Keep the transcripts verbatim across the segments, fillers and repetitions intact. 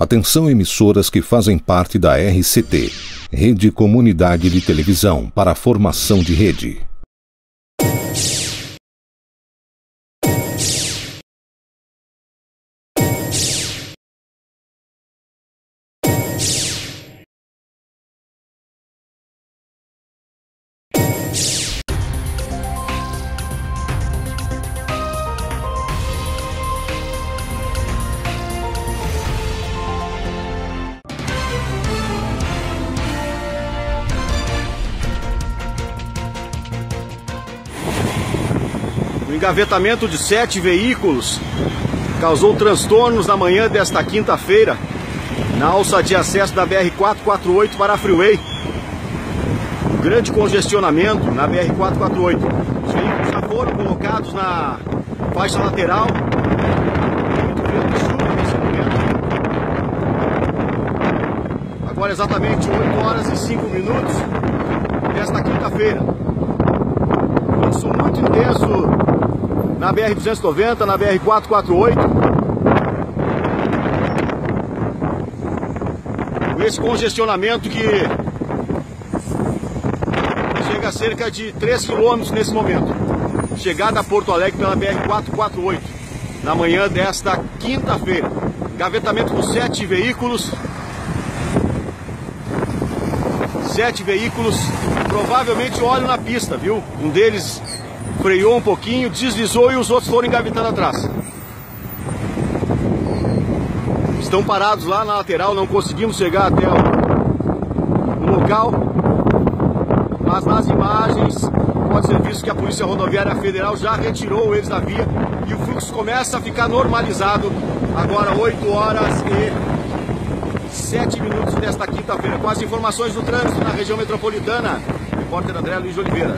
Atenção emissoras que fazem parte da R C T, Rede Comunidade de Televisão para a Formação de Rede. O engavetamento de sete veículos causou transtornos na manhã desta quinta-feira na alça de acesso da B R quatrocentos e quarenta e oito para a Freeway. Um grande congestionamento na B R quatrocentos e quarenta e oito. Os veículos já foram colocados na faixa lateral. Muito vento e chuva nesse momento. Agora exatamente oito horas e cinco minutos desta quinta-feira. Fluxo muito intenso na B R duzentos e noventa, na B R quatrocentos e quarenta e oito. Com esse congestionamento que chega a cerca de três quilômetros nesse momento. Chegada a Porto Alegre pela B R quatrocentos e quarenta e oito, na manhã desta quinta-feira. Engavetamento com sete veículos. Sete veículos, provavelmente óleo na pista, viu? Um deles freou um pouquinho, deslizou e os outros foram engavetando atrás. Estão parados lá na lateral, não conseguimos chegar até o, o local. Mas nas imagens pode ser visto que a Polícia Rodoviária Federal já retirou eles da via e o fluxo começa a ficar normalizado. Agora oito horas e sete minutos desta quinta-feira. Com as informações do trânsito na região metropolitana, repórter André Luiz de Oliveira.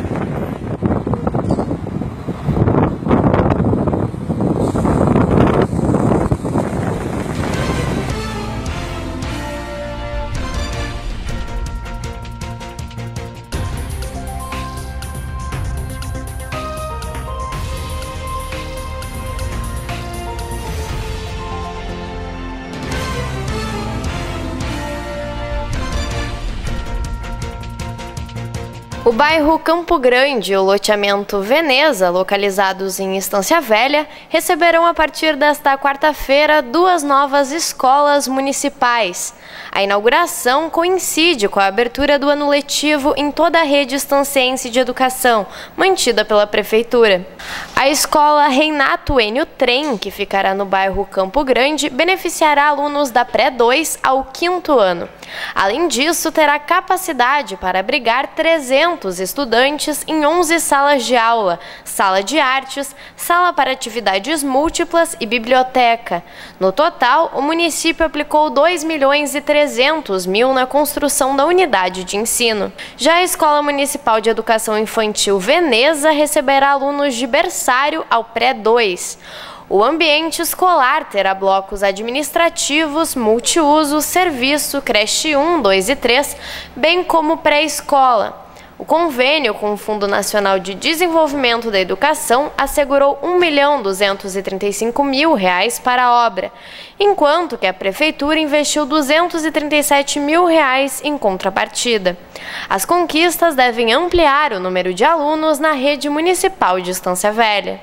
O bairro Campo Grande e o loteamento Veneza, localizados em Estância Velha, receberão a partir desta quarta-feira duas novas escolas municipais. A inauguração coincide com a abertura do ano letivo em toda a rede estancense de educação, mantida pela Prefeitura. A escola Reinato Enio Trem, que ficará no bairro Campo Grande, beneficiará alunos da pré dois ao quinto ano. Além disso, terá capacidade para abrigar trezentos estudantes em onze salas de aula, sala de artes, sala para atividades múltiplas e biblioteca. No total, o município aplicou dois milhões e trezentos mil na construção da unidade de ensino. Já a Escola Municipal de Educação Infantil Veneza receberá alunos de berçário ao pré dois. O ambiente escolar terá blocos administrativos, multiuso, serviço, creche um, dois e três, bem como pré-escola. O convênio com o Fundo Nacional de Desenvolvimento da Educação assegurou um milhão duzentos e trinta e cinco mil reais para a obra, enquanto que a Prefeitura investiu duzentos e trinta e sete mil reais em contrapartida. As conquistas devem ampliar o número de alunos na rede municipal de Estância Velha.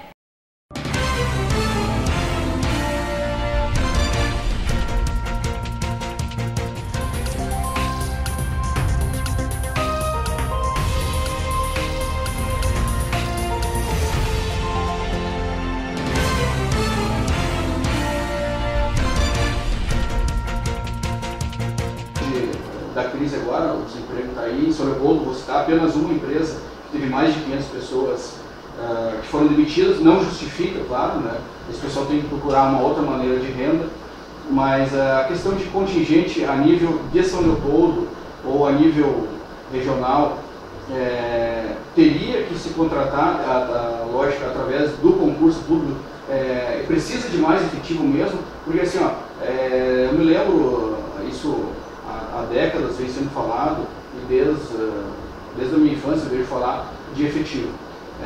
Da crise agora, o desemprego está aí, em São Leopoldo, vou citar apenas uma empresa que teve mais de quinhentas pessoas uh, que foram demitidas, não justifica, claro, né? Esse pessoal tem que procurar uma outra maneira de renda, mas uh, a questão de contingente a nível de São Leopoldo ou a nível regional, é, teria que se contratar, a, a lógica, através do concurso público, é, precisa de mais efetivo mesmo, porque assim, ó, é, eu me lembro, isso há décadas vem sendo falado, e desde, desde a minha infância eu vejo falar de efetivo.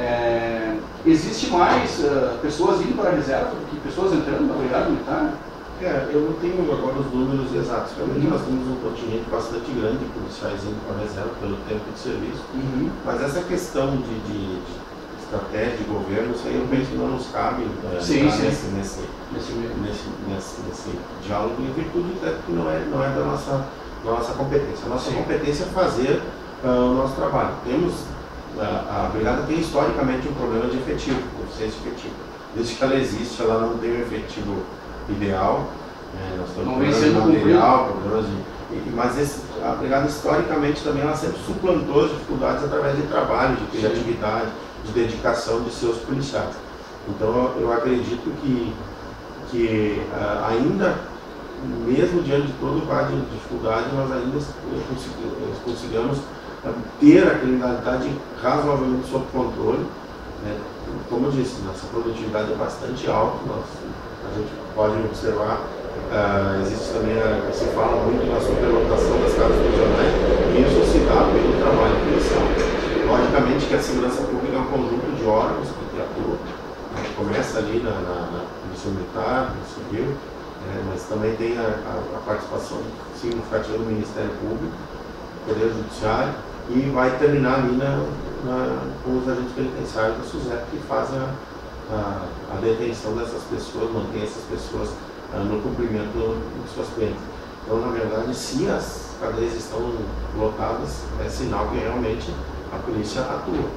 É, existe mais uh, pessoas indo para a reserva do que pessoas entrando na Brigada Militar? É, eu não tenho agora os números exatos. Realmente uhum. nós temos um contingente bastante grande de policiais indo para a reserva pelo tempo de serviço, uhum. mas essa questão de, de, de estratégia de governo, isso aí eu penso que não nos cabe é, sim, sim. Nesse, nesse, nesse, nesse, nesse, nesse diálogo, em virtude até que não é, não é da nossa, da nossa competência. A nossa sim. competência é fazer uh, o nosso trabalho. Temos, uh, a Brigada tem historicamente um problema de efetivo, deficiência efetiva. Desde que ela existe, ela não tem um efetivo ideal, é, nós estamos falando de material, problemas de, mas esse, a Brigada historicamente também ela sempre suplantou as dificuldades através de trabalho, de criatividade, de dedicação de seus policiais. Então eu acredito que, que uh, ainda, mesmo diante de todo o quadro de dificuldade, nós ainda conseguimos, conseguimos uh, ter a criminalidade razoavelmente sob controle, né? Como eu disse, nossa produtividade é bastante alta, nós, a gente pode observar, uh, existe também, a, se fala muito na superlotação das casas prisionais, e isso se dá pelo trabalho policial. Logicamente que a segurança pública é um conjunto de órgãos que atua, né? Começa ali na, na, na Polícia Militar, no Civil, né? Mas também tem a, a, a participação significativa do Ministério Público, do Poder Judiciário, e vai terminar ali na, na, com os agentes penitenciários da SUSEP que fazem a, a, a detenção dessas pessoas, mantém essas pessoas uh, no cumprimento de suas penas. Então, na verdade, se as cadeias estão lotadas, é sinal que realmente a polícia atua.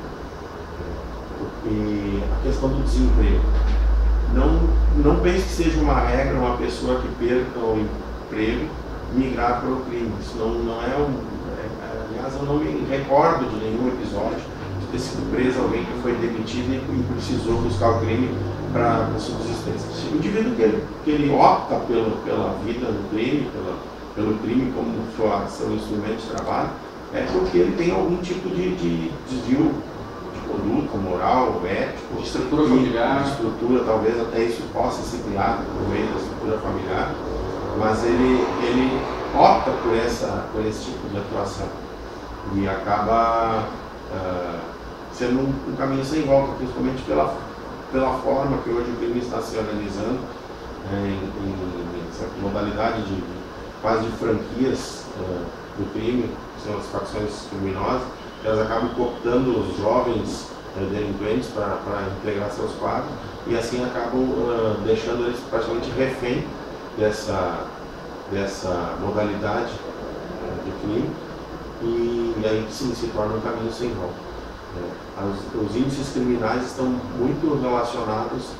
E a questão do desemprego. Não, não pense que seja uma regra uma pessoa que perca o emprego migrar para o crime. Isso não, não é um... Aliás, eu não me recordo de nenhum episódio de ter sido preso alguém que foi demitido e precisou buscar o crime para a subsistência. O indivíduo que ele, que ele opta pelo, pela vida no crime, pela, pelo crime como sua, seu instrumento de trabalho, é porque ele tem algum tipo de, de desvio de conduta, moral, ético, de estrutura familiar. De estrutura, talvez até isso possa ser criado por meio da estrutura familiar, mas ele, ele opta por, essa, por esse tipo de atuação. E acaba uh, sendo um, um caminho sem volta, principalmente pela, pela forma que hoje o crime está se organizando, né, em, em, em certa modalidade de, de quase de franquias uh, do crime, que são as facções criminosas, que elas acabam cooptando os jovens uh, delinquentes para integrar seus quadros e assim acabam uh, deixando eles praticamente refém dessa, dessa modalidade uh, de crime. E, e aí sim se torna um caminho sem volta. É, os, os índices criminais estão muito relacionados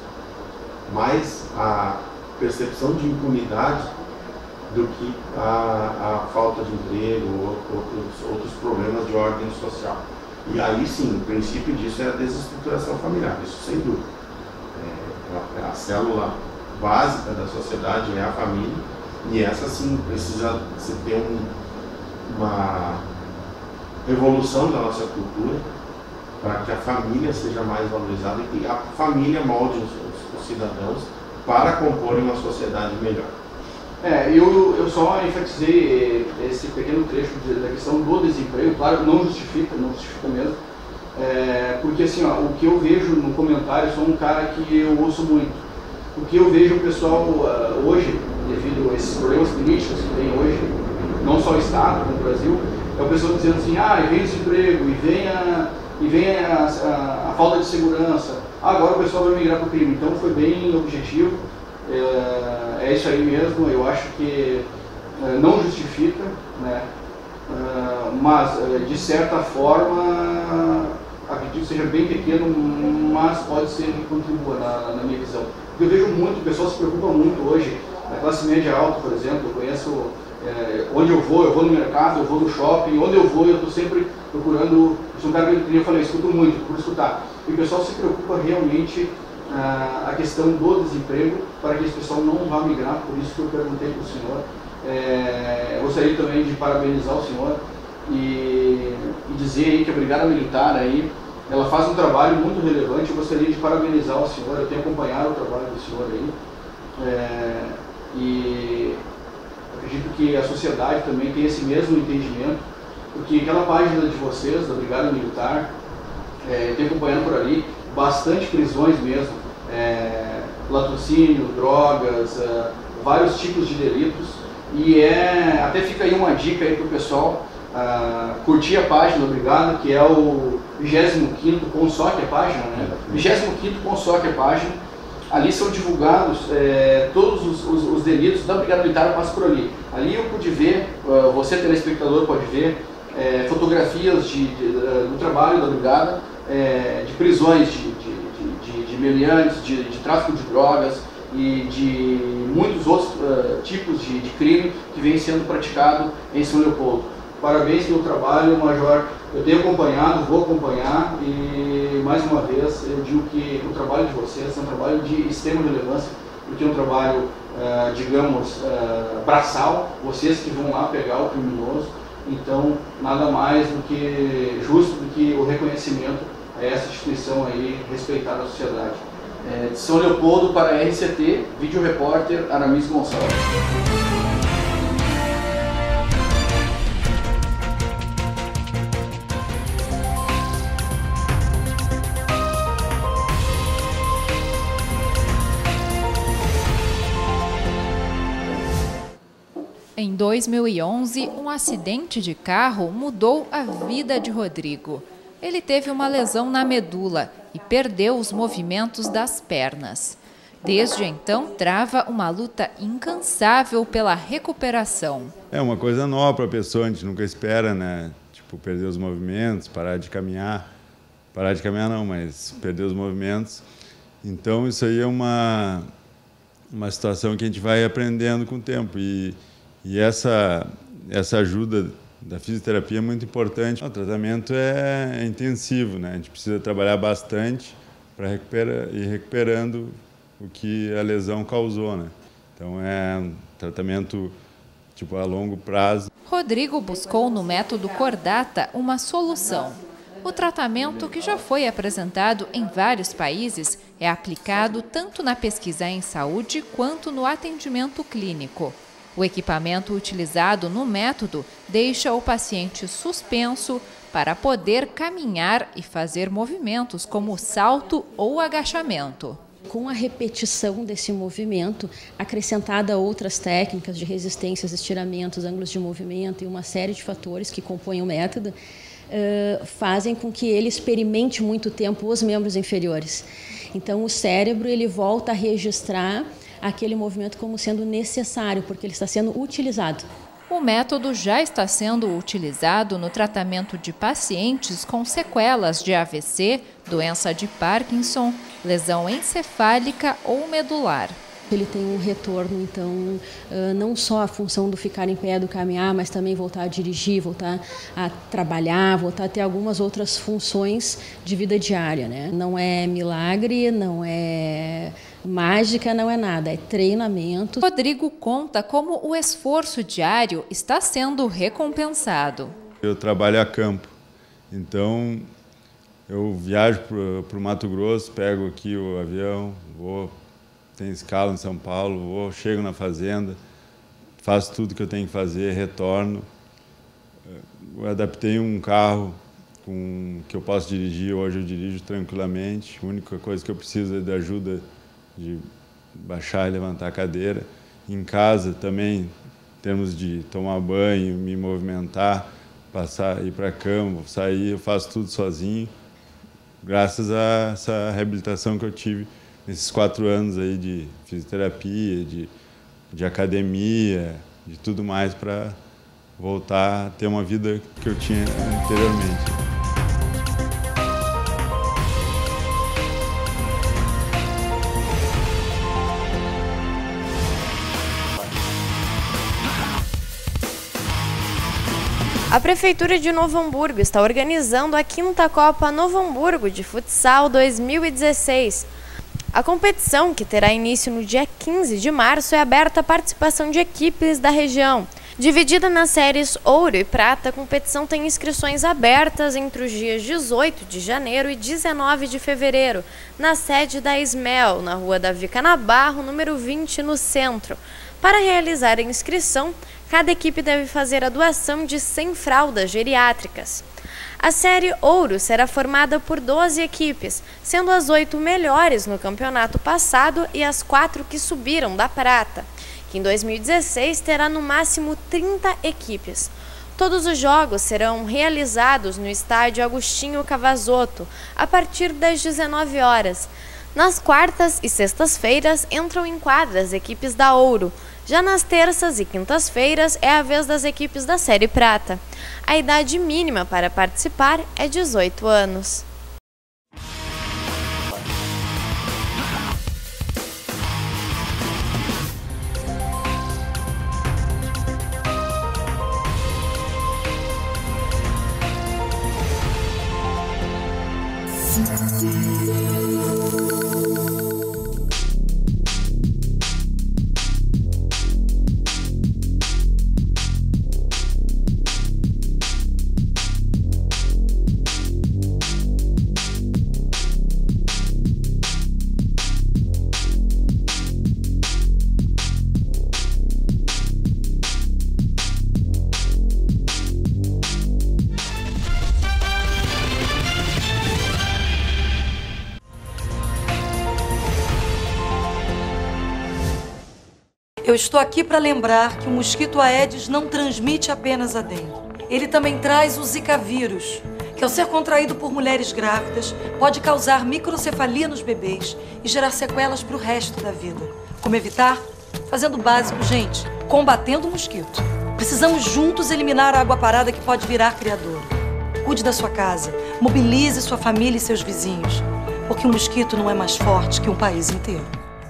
mais à percepção de impunidade do que à, à falta de emprego ou outros, outros problemas de ordem social. E aí sim, o princípio disso é a desestruturação familiar, isso sem dúvida. É, a, a célula básica da sociedade é a família, e essa sim precisa se ter um uma evolução da nossa cultura para que a família seja mais valorizada e que a família molde os, os, os cidadãos para compor uma sociedade melhor. É, eu, eu só enfatizei esse pequeno trecho da questão do desemprego, claro, não justifica, não justifica mesmo, é, porque assim, ó, o que eu vejo no comentário, sou um cara que eu ouço muito, o que eu vejo o pessoal uh, hoje, devido a esses problemas políticos que tem hoje, não só o Estado, como o Brasil, é o pessoal dizendo assim, ah, e vem o desemprego, e vem a, e vem a, a, a falta de segurança, ah, agora o pessoal vai migrar para o crime. Então foi bem objetivo, é, é isso aí mesmo, eu acho que é, não justifica, né, é, mas de certa forma, acredito que seja bem pequeno, mas pode ser que contribua na, na minha visão. Eu vejo muito, o pessoal se preocupa muito hoje, na classe média alta, por exemplo, eu conheço... É, onde eu vou, eu vou no mercado, eu vou no shopping, onde eu vou, eu estou sempre procurando, eu sou um cara que eu falei, eu escuto muito, procuro escutar. E o pessoal se preocupa realmente ah, a questão do desemprego, para que esse pessoal não vá migrar, por isso que eu perguntei para o senhor. É, eu gostaria também de parabenizar o senhor e, e dizer aí que a Brigada Militar aí, ela faz um trabalho muito relevante, eu gostaria de parabenizar o senhor, eu tenho acompanhado o trabalho do senhor aí. É, e acredito que a sociedade também tem esse mesmo entendimento, porque aquela página de vocês, da Brigada Militar, é, tem acompanhando por ali bastante prisões mesmo, é, latrocínio, drogas, é, vários tipos de delitos, e é, até fica aí uma dica aí para o pessoal uh, curtir a página do Brigada, que é o vigésimo quinto Consoque a página, né? vigésimo quinto Consoque a página. Ali são divulgados é, todos os, os, os delitos da Brigada Militar, passa por ali. Ali eu pude ver, uh, você telespectador pode ver, é, fotografias de, de, uh, do trabalho da Brigada, é, de prisões de, de, de, de, de meliantes, de, de tráfico de drogas e de muitos outros uh, tipos de, de crime que vem sendo praticado em São Leopoldo. Parabéns pelo trabalho, Major. Eu tenho acompanhado, vou acompanhar e, mais uma vez, eu digo que o trabalho de vocês é um trabalho de extrema relevância, porque é um trabalho, uh, digamos, uh, braçal, vocês que vão lá pegar o criminoso. Então, nada mais do que justo do que o reconhecimento a essa instituição aí, respeitada na sociedade. É, de São Leopoldo para a R C T, vídeo repórter Aramis Gonçalves. Em dois mil e onze, um acidente de carro mudou a vida de Rodrigo. Ele teve uma lesão na medula e perdeu os movimentos das pernas. Desde então, trava uma luta incansável pela recuperação. É uma coisa nova para a pessoa, a gente nunca espera, né? Tipo, perder os movimentos, parar de caminhar. Parar de caminhar não, mas perder os movimentos. Então, isso aí é uma, uma situação que a gente vai aprendendo com o tempo. E, e essa, essa ajuda da fisioterapia é muito importante. O tratamento é, é intensivo, né? A gente precisa trabalhar bastante para recuperar, ir recuperando o que a lesão causou, né? Então é um tratamento tipo a longo prazo. Rodrigo buscou no método Cordata uma solução. O tratamento, que já foi apresentado em vários países, é aplicado tanto na pesquisa em saúde quanto no atendimento clínico. O equipamento utilizado no método deixa o paciente suspenso para poder caminhar e fazer movimentos como salto ou agachamento. Com a repetição desse movimento, acrescentada a outras técnicas de resistências, estiramentos, ângulos de movimento e uma série de fatores que compõem o método, uh, fazem com que ele experimente muito tempo os membros inferiores. Então, o cérebro ele volta a registrar aquele movimento como sendo necessário, porque ele está sendo utilizado. O método já está sendo utilizado no tratamento de pacientes com sequelas de A V C, doença de Parkinson, lesão encefálica ou medular. Ele tem um retorno, então, não só a função do ficar em pé, do caminhar, mas também voltar a dirigir, voltar a trabalhar, voltar a ter algumas outras funções de vida diária, né? Não é milagre, não é mágica, não é nada, é treinamento. Rodrigo conta como o esforço diário está sendo recompensado. Eu trabalho a campo, então eu viajo para o Mato Grosso, pego aqui o avião, vou... Tem escala em São Paulo, vou, chego na fazenda, faço tudo que eu tenho que fazer, retorno. Eu adaptei um carro com, que eu posso dirigir, hoje eu dirijo tranquilamente. A única coisa que eu preciso é de ajuda de baixar e levantar a cadeira. Em casa também, em termos de tomar banho, me movimentar, passar, ir para a cama, sair, eu faço tudo sozinho, graças a essa reabilitação que eu tive nesses quatro anos aí de fisioterapia, de, de academia, de tudo mais para voltar a ter uma vida que eu tinha anteriormente. A Prefeitura de Novo Hamburgo está organizando a quinta Copa Novo Hamburgo de Futsal dois mil e dezesseis. A competição, que terá início no dia quinze de março, é aberta à participação de equipes da região. Dividida nas séries Ouro e Prata, a competição tem inscrições abertas entre os dias dezoito de janeiro e dezenove de fevereiro, na sede da Ismel, na rua Davi Canabarro, número vinte, no centro. Para realizar a inscrição, cada equipe deve fazer a doação de cem fraldas geriátricas. A série Ouro será formada por doze equipes, sendo as oito melhores no campeonato passado e as quatro que subiram da Prata. que em dois mil e dezesseis terá no máximo trinta equipes. Todos os jogos serão realizados no estádio Agostinho Cavazotto, a partir das dezenove horas. Nas quartas e sextas-feiras entram em quadra as equipes da Ouro. Já nas terças e quintas-feiras é a vez das equipes da Série Prata. A idade mínima para participar é dezoito anos. Eu estou aqui para lembrar que o mosquito Aedes não transmite apenas a dengue. Ele também traz o Zika vírus, que ao ser contraído por mulheres grávidas, pode causar microcefalia nos bebês e gerar sequelas para o resto da vida. Como evitar? Fazendo o básico, gente, combatendo o mosquito. Precisamos juntos eliminar a água parada que pode virar criador. Cuide da sua casa, mobilize sua família e seus vizinhos, porque um mosquito não é mais forte que um país inteiro.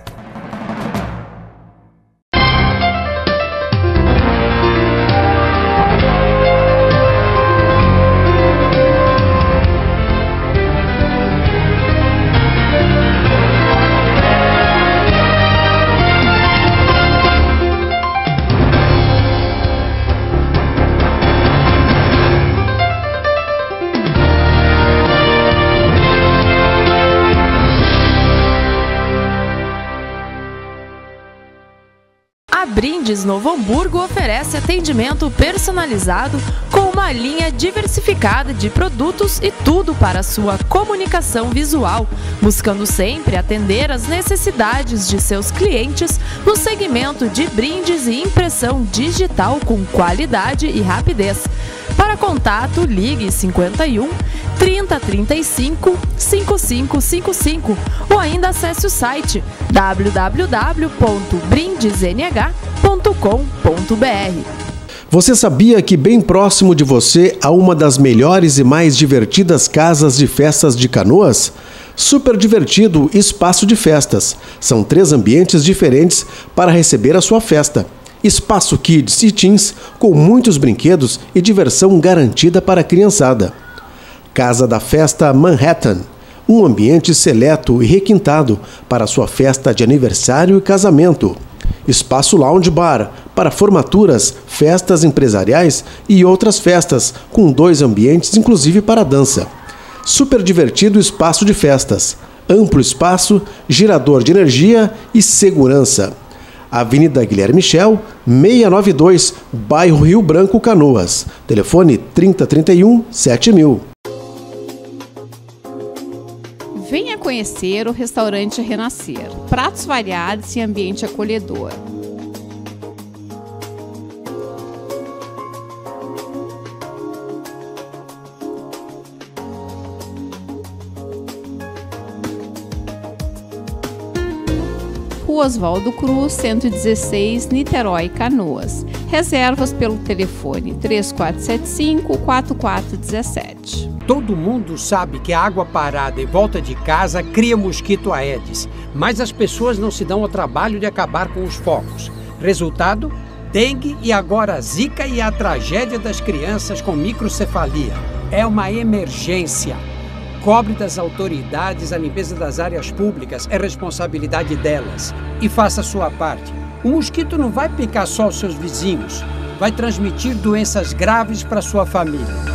A Brindes Novo Hamburgo oferece atendimento personalizado com uma linha diversificada de produtos e tudo para a sua comunicação visual, buscando sempre atender às necessidades de seus clientes no segmento de brindes e impressão digital com qualidade e rapidez. Para contato, ligue cinquenta e um, trinta, trinta e cinco, cinquenta e cinco cinquenta e cinco ou ainda acesse o site w w w ponto brindes n h ponto com ponto b r. Você sabia que bem próximo de você há uma das melhores e mais divertidas casas de festas de Canoas? Super divertido Espaço de Festas. São três ambientes diferentes para receber a sua festa. Espaço Kids e Teens com muitos brinquedos e diversão garantida para a criançada. Casa da Festa Manhattan. Um ambiente seleto e requintado para sua festa de aniversário e casamento. Espaço Lounge Bar, para formaturas, festas empresariais e outras festas, com dois ambientes inclusive para dança. Super divertido Espaço de Festas. Amplo espaço, gerador de energia e segurança. Avenida Guilherme Michel, seiscentos e noventa e dois, bairro Rio Branco, Canoas. Telefone trinta, trinta e um, sete mil. Venha conhecer o restaurante Renascer. Pratos variados e ambiente acolhedor. Rua Oswaldo Cruz, cento e dezesseis, Niterói, Canoas. Reservas pelo telefone três quatro sete cinco, quatro quatro um sete. Todo mundo sabe que a água parada em volta de casa cria mosquito Aedes, mas as pessoas não se dão ao trabalho de acabar com os focos. Resultado? Dengue e agora Zika e a tragédia das crianças com microcefalia. É uma emergência. Cobre das autoridades a limpeza das áreas públicas, é responsabilidade delas. E faça a sua parte. O mosquito não vai picar só os seus vizinhos, vai transmitir doenças graves para sua família.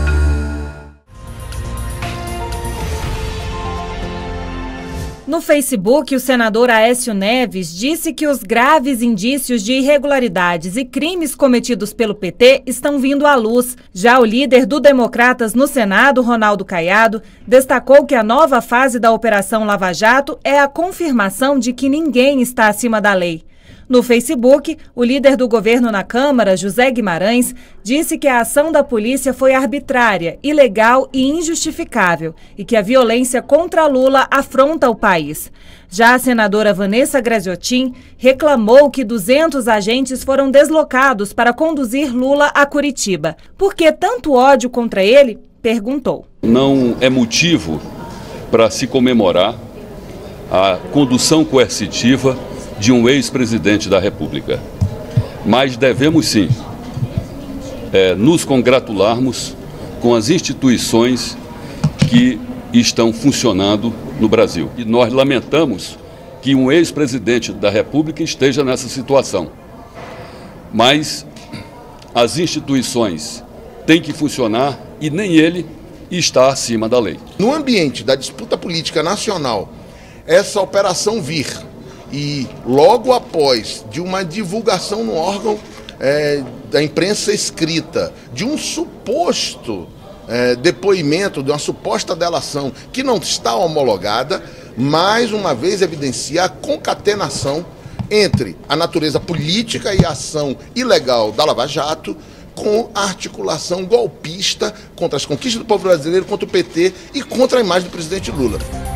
No Facebook, o senador Aécio Neves disse que os graves indícios de irregularidades e crimes cometidos pelo P T estão vindo à luz. Já o líder do Democratas no Senado, Ronaldo Caiado, destacou que a nova fase da Operação Lava Jato é a confirmação de que ninguém está acima da lei. No Facebook, o líder do governo na Câmara, José Guimarães, disse que a ação da polícia foi arbitrária, ilegal e injustificável e que a violência contra Lula afronta o país. Já a senadora Vanessa Graziotin reclamou que duzentos agentes foram deslocados para conduzir Lula a Curitiba. Por que tanto ódio contra ele? Perguntou. Não é motivo para se comemorar a condução coercitiva de um ex-presidente da República. Mas devemos sim é, nos congratularmos com as instituições que estão funcionando no Brasil. E nós lamentamos que um ex-presidente da República esteja nessa situação. Mas as instituições têm que funcionar e nem ele está acima da lei. No ambiente da disputa política nacional, essa operação vir e logo após de uma divulgação no órgão é, da imprensa escrita de um suposto é, depoimento, de uma suposta delação que não está homologada, mais uma vez evidencia a concatenação entre a natureza política e a ação ilegal da Lava Jato com a articulação golpista contra as conquistas do povo brasileiro, contra o P T e contra a imagem do presidente Lula.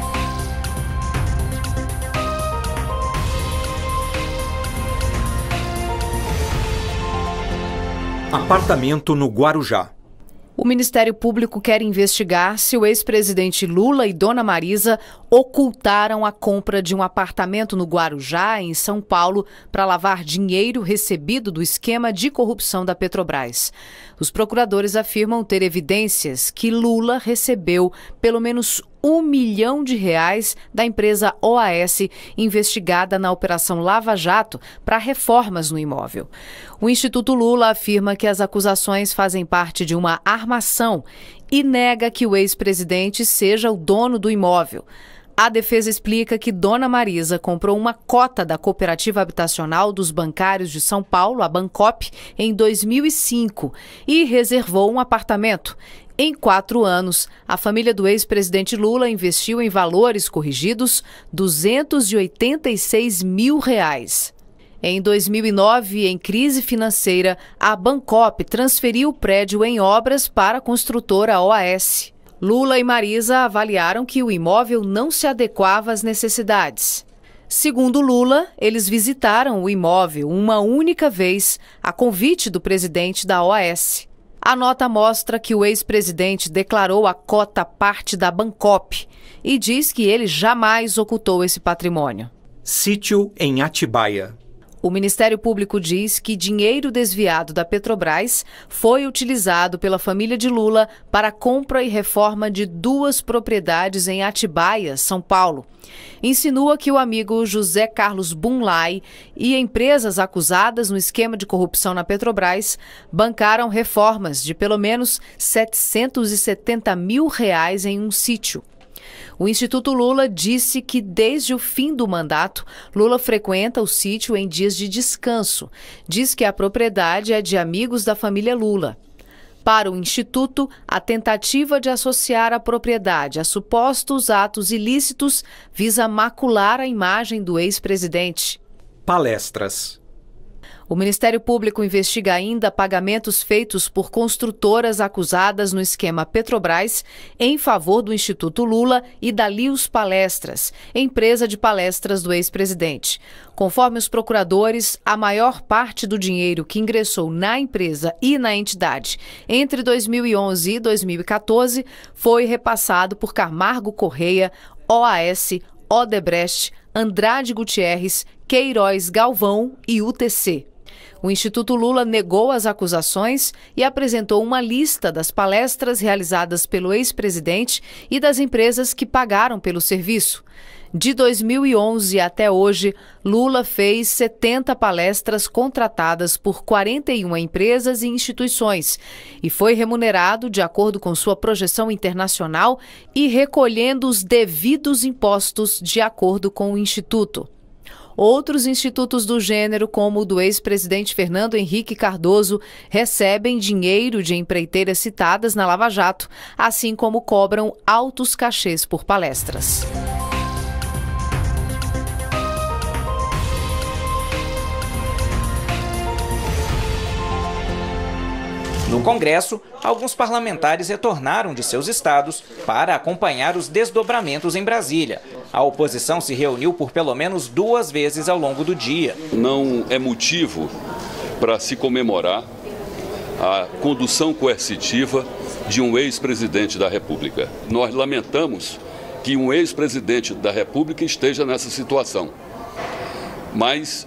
Apartamento no Guarujá. O Ministério Público quer investigar se o ex-presidente Lula e Dona Marisa ocultaram a compra de um apartamento no Guarujá, em São Paulo, para lavar dinheiro recebido do esquema de corrupção da Petrobras. Os procuradores afirmam ter evidências que Lula recebeu pelo menos um milhão de reais da empresa O A S, investigada na Operação Lava Jato, para reformas no imóvel. O Instituto Lula afirma que as acusações fazem parte de uma armação e nega que o ex-presidente seja o dono do imóvel. A defesa explica que Dona Marisa comprou uma cota da Cooperativa Habitacional dos Bancários de São Paulo, a Bancop, em dois mil e cinco e reservou um apartamento. Em quatro anos, a família do ex-presidente Lula investiu em valores corrigidos duzentos e oitenta e seis mil reais. Em dois mil e nove, em crise financeira, a Bancop transferiu o prédio em obras para a construtora O A S. Lula e Marisa avaliaram que o imóvel não se adequava às necessidades. Segundo Lula, eles visitaram o imóvel uma única vez, a convite do presidente da O A S. A nota mostra que o ex-presidente declarou a cota parte da Bancop e diz que ele jamais ocultou esse patrimônio. Sítio em Atibaia. O Ministério Público diz que dinheiro desviado da Petrobras foi utilizado pela família de Lula para a compra e reforma de duas propriedades em Atibaia, São Paulo. Insinua que o amigo José Carlos Bunlai e empresas acusadas no esquema de corrupção na Petrobras bancaram reformas de pelo menos setecentos e setenta mil reais em um sítio. O Instituto Lula disse que desde o fim do mandato, Lula frequenta o sítio em dias de descanso. Diz que a propriedade é de amigos da família Lula. Para o Instituto, a tentativa de associar a propriedade a supostos atos ilícitos visa macular a imagem do ex-presidente. Palestras. O Ministério Público investiga ainda pagamentos feitos por construtoras acusadas no esquema Petrobras em favor do Instituto Lula e da Lius Palestras, empresa de palestras do ex-presidente. Conforme os procuradores, a maior parte do dinheiro que ingressou na empresa e na entidade entre dois mil e onze e dois mil e quatorze foi repassado por Camargo Correia, O A S, Odebrecht, Andrade Gutierrez, Queiroz Galvão e U T C. O Instituto Lula negou as acusações e apresentou uma lista das palestras realizadas pelo ex-presidente e das empresas que pagaram pelo serviço. De dois mil e onze até hoje, Lula fez setenta palestras contratadas por quarenta e uma empresas e instituições e foi remunerado de acordo com sua projeção internacional e recolhendo os devidos impostos de acordo com o Instituto. Outros institutos do gênero, como o do ex-presidente Fernando Henrique Cardoso, recebem dinheiro de empreiteiras citadas na Lava Jato, assim como cobram altos cachês por palestras. No Congresso, alguns parlamentares retornaram de seus estados para acompanhar os desdobramentos em Brasília. A oposição se reuniu por pelo menos duas vezes ao longo do dia. Não é motivo para se comemorar a condução coercitiva de um ex-presidente da República. Nós lamentamos que um ex-presidente da República esteja nessa situação. Mas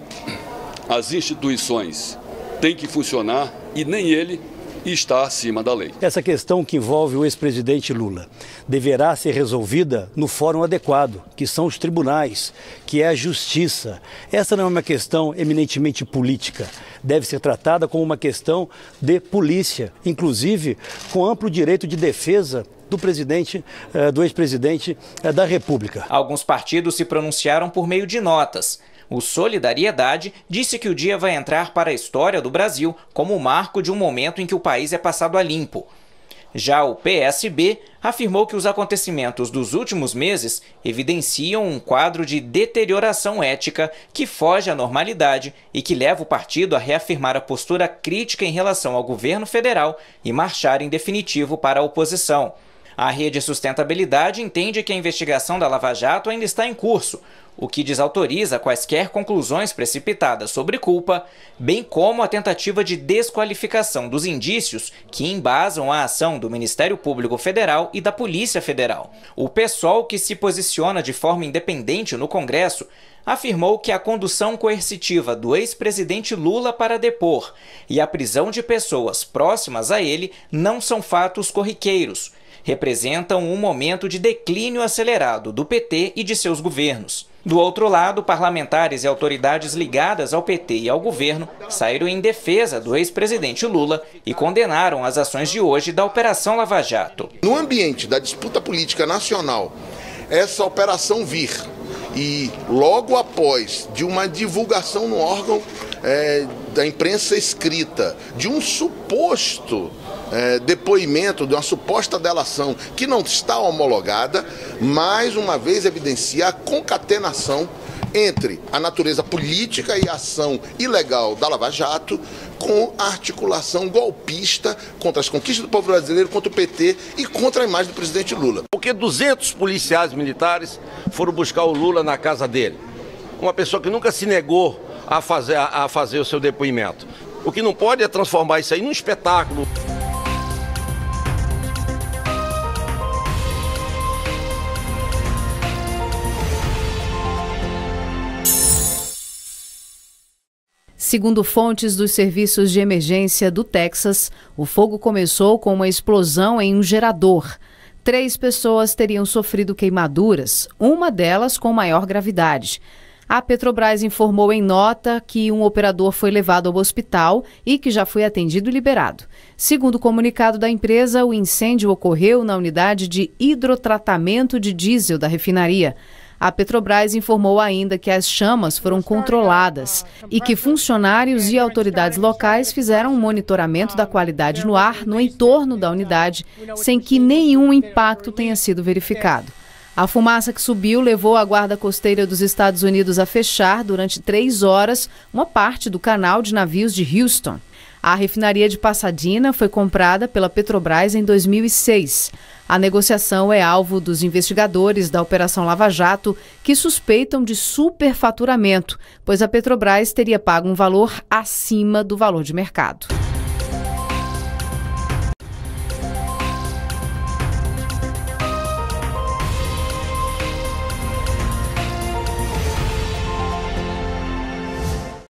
as instituições têm que funcionar e nem ele está acima da lei. Essa questão que envolve o ex-presidente Lula deverá ser resolvida no fórum adequado, que são os tribunais, que é a justiça. Essa não é uma questão eminentemente política, deve ser tratada como uma questão de polícia, inclusive com amplo direito de defesa do presidente, do ex-presidente da República. Alguns partidos se pronunciaram por meio de notas. O Solidariedade disse que o dia vai entrar para a história do Brasil como o marco de um momento em que o país é passado a limpo. Já o P S B afirmou que os acontecimentos dos últimos meses evidenciam um quadro de deterioração ética que foge à normalidade e que leva o partido a reafirmar a postura crítica em relação ao governo federal e marchar em definitivo para a oposição. A Rede Sustentabilidade entende que a investigação da Lava Jato ainda está em curso, o que desautoriza quaisquer conclusões precipitadas sobre culpa, bem como a tentativa de desqualificação dos indícios que embasam a ação do Ministério Público Federal e da Polícia Federal. O PSOL, que se posiciona de forma independente no Congresso, afirmou que a condução coercitiva do ex-presidente Lula para depor e a prisão de pessoas próximas a ele não são fatos corriqueiros, representam um momento de declínio acelerado do P T e de seus governos. Do outro lado, parlamentares e autoridades ligadas ao P T e ao governo saíram em defesa do ex-presidente Lula e condenaram as ações de hoje da Operação Lava Jato. No ambiente da disputa política nacional, essa operação vir e logo após de uma divulgação no órgão é, da imprensa escrita de um suposto É, depoimento de uma suposta delação que não está homologada, mais uma vez evidencia a concatenação entre a natureza política e a ação ilegal da Lava Jato com a articulação golpista contra as conquistas do povo brasileiro, contra o P T e contra a imagem do presidente Lula. Porque duzentos policiais militares foram buscar o Lula na casa dele. Uma pessoa que nunca se negou a fazer, a fazer o seu depoimento. O que não pode é transformar isso aí num espetáculo. Segundo fontes dos serviços de emergência do Texas, o fogo começou com uma explosão em um gerador. Três pessoas teriam sofrido queimaduras, uma delas com maior gravidade. A Petrobras informou em nota que um operador foi levado ao hospital e que já foi atendido e liberado. Segundo o comunicado da empresa, o incêndio ocorreu na unidade de hidrotratamento de diesel da refinaria. A Petrobras informou ainda que as chamas foram controladas e que funcionários e autoridades locais fizeram um monitoramento da qualidade no ar no entorno da unidade, sem que nenhum impacto tenha sido verificado. A fumaça que subiu levou a Guarda Costeira dos Estados Unidos a fechar durante três horas uma parte do canal de navios de Houston. A refinaria de Pasadena foi comprada pela Petrobras em dois mil e seis. A negociação é alvo dos investigadores da Operação Lava Jato, que suspeitam de superfaturamento, pois a Petrobras teria pago um valor acima do valor de mercado.